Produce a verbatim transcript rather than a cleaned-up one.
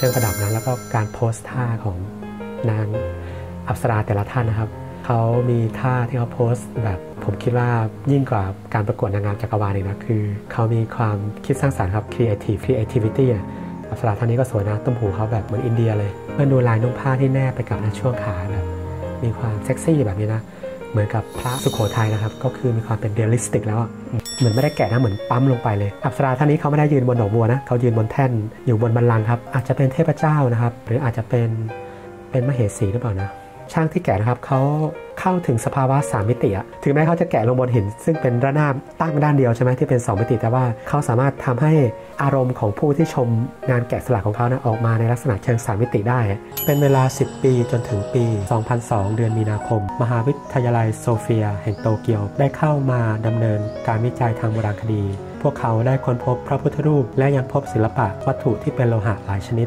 รื่องประดับนะแล้วก็การโพสท่าของนางอัปสราแต่ละท่านนะครับเขามีท่าที่เขาโพสแบบผมคิดว่ายิ่งกว่าการประกวดนางงามจักรวาลอีกนะคือเขามีความคิดสร้างสรรค์ครับ creative creativity อ่ะอัปสราท่านนี้ก็สวยนะต้มหูเขาแบบเหมือนอินเดียเลยเมื่อดูลายนุ่งผ้าที่แนบไปกับในช่วงขาแบบมีความเซ็กซี่แบบนี้นะเหมือนกับพระสุโขทัยนะครับก็คือมีความเป็นเรียลลิสติกแล้วเหมือนไม่ได้แกะนะเหมือนปั๊มลงไปเลยอัปสราท่านนี้เขาไม่ได้ยืนบนดอกบัวนะเขายืนบนแท่นอยู่บนบัลลังก์ครับอาจจะเป็นเทพเจ้านะครับหรืออาจจะเป็นเป็นมเหสีหรือเปล่านะช่างที่แกะนะครับเขาเข้าถึงสภาวะสามมิติอะถึงแม้เขาจะแกะลงบนหินซึ่งเป็นระนาบตั้งด้านเดียวใช่ไหมที่เป็นสองมิติแต่ว่าเขาสามารถทำให้อารมณ์ของผู้ที่ชมงานแกะสลักของเขานะออกมาในลักษณะเชิงสามมิติได้เป็นเวลาสิบปีจนถึงปีสองพันสองเดือนมีนาคมมหาวิทยาลัยโซเฟียแห่งโตเกียวได้เข้ามาดำเนินการวิจัยทางโบราณคดีพวกเขาได้ค้นพบพระพุทธรูปและยังพบศิลปะวัตถุที่เป็นโลหะหลายชนิด